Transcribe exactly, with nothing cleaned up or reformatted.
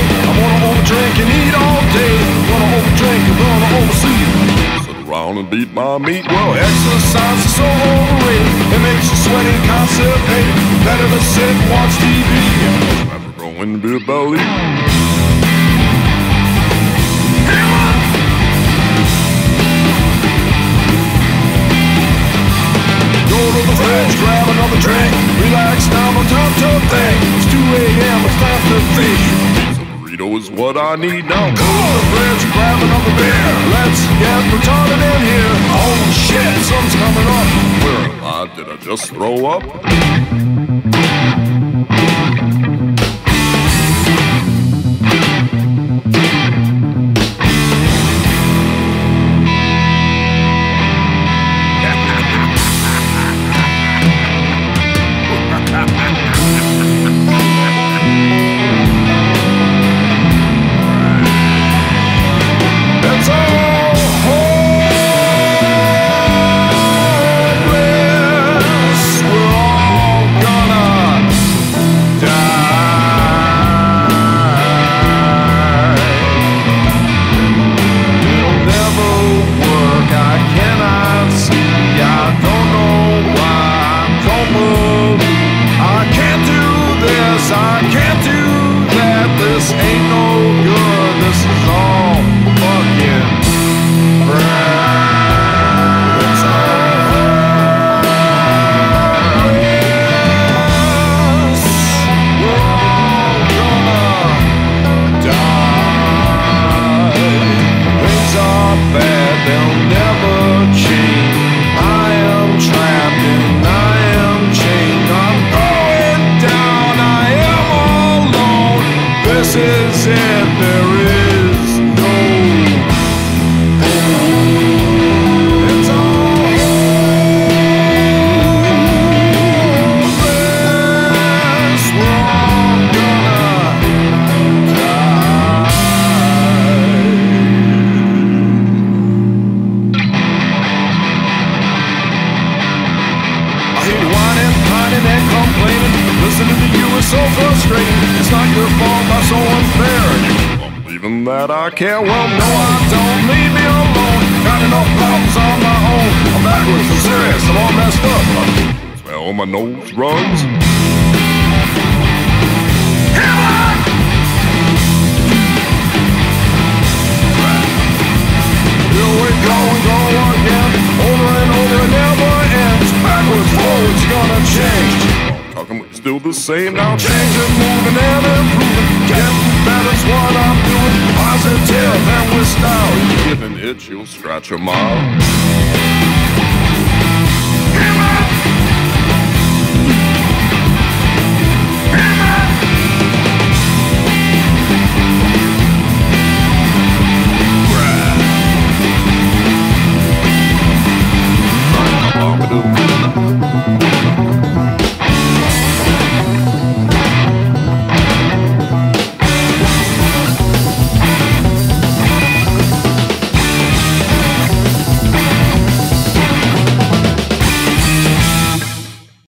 I wanna overdrink and eat all day. Wanna overdrink and run overseas. Sit around and beat my meat. Well, exercise is so overrated. It makes you sweaty and constipated. Better to sit and watch T V. Never growing beer belly. Go to the fridge, grab another drink. Relax now, no time to think. It's two A M, it's time to think. Pizza burrito is what I need now. Go to the fridge, grab another beer. Let's get retarded in here. Oh shit, something's coming up. Where am I? Did I just throw up? That I care, well, no, I don't. Leave me alone. Got enough problems on my own. I'm backwards, I'm serious, I'm all messed up. Smell my nose runs. Here we go and go again. Over and over, it never ends. Backwards, forwards, gonna change. Talking, we're still the same now. Changing, moving, and improving. Getting better's what I'm doing. Positive and with style. You give an itch, you'll scratch a mile.